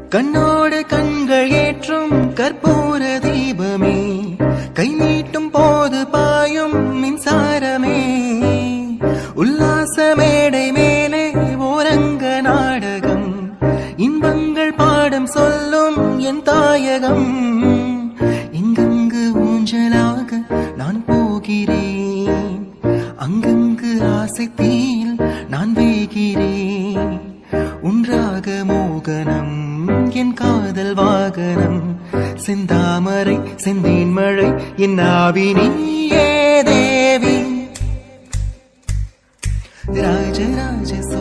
கண்ணோடு கண்கள் ஏற்றும் கற்பூர தீபமே, கை நீட்டும் போது பாயும் மின்சாரமே, உல்லாச மேடை மேலே ஓரங்க நாடகம், இன்பங்கள் பாடம் சொல்லும் என் தாயகம். இங்கங்கு ஊஞ்சலாக நான் போகிறேன், அங்கங்கு ஆசை தீயில் நான் வேகிறேன். உன்றாக மோகனம் என் காதல் வாகனம், செந்தாமரை செந்தேன் மழை என் ஆவி நீயே தேவி. ராஜராஜ